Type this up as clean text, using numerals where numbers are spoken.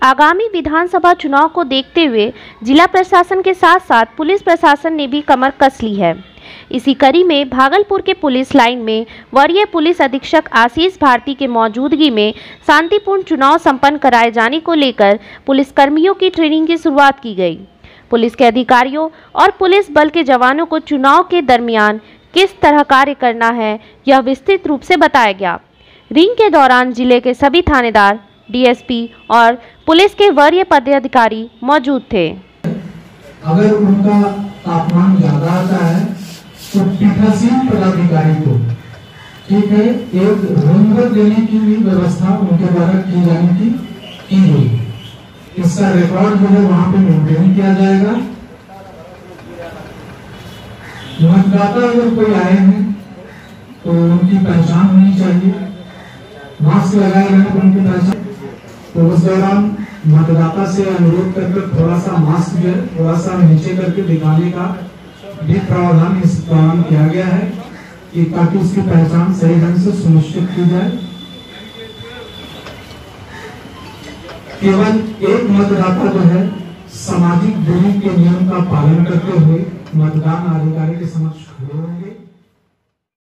आगामी विधानसभा चुनाव को देखते हुए जिला प्रशासन के साथ साथ पुलिस प्रशासन ने भी कमर कस ली है। इसी कड़ी में भागलपुर के पुलिस लाइन में वरीय पुलिस अधीक्षक आशीष भारती के मौजूदगी में शांतिपूर्ण चुनाव संपन्न कराए जाने को लेकर पुलिस कर्मियों की ट्रेनिंग की शुरुआत की गई। पुलिस के अधिकारियों और पुलिस बल के जवानों को चुनाव के दरमियान किस तरह कार्य करना है, यह विस्तृत रूप से बताया गया। रिंग के दौरान जिले के सभी थानेदार, डीएसपी और पुलिस के वरीय पदाधिकारी मौजूद थे। अगर उनका तापमान ज्यादा आता है तो पीठासीन पदाधिकारी को ठीक है एक रंगत देने की भी व्यवस्था उनके द्वारा की जाने की गई। इसका रिकॉर्ड जो है वहां पे मेंटेन किया जाएगा। मतदाता अगर कोई आए हैं तो उनकी पहचान होनी चाहिए, मास्क लगाए रहने पर उनकी पहचान। तो उस दौरान मतदाता से अनुरोध करके थोड़ा सा मास्क जो है थोड़ा सा नीचे करके दिखाने का भी प्रावधान इस दौरान किया गया है कि ताकि उसकी पहचान सही ढंग से सुनिश्चित की जाए। केवल एक मतदाता जो है सामाजिक दूरी के नियम का पालन करते हुए मतदान अधिकारी के समक्ष खड़े होंगे।